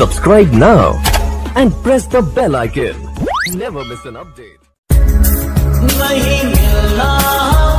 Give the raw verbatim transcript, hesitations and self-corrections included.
Subscribe now and press the bell icon. Never miss an update. नहीं मिलना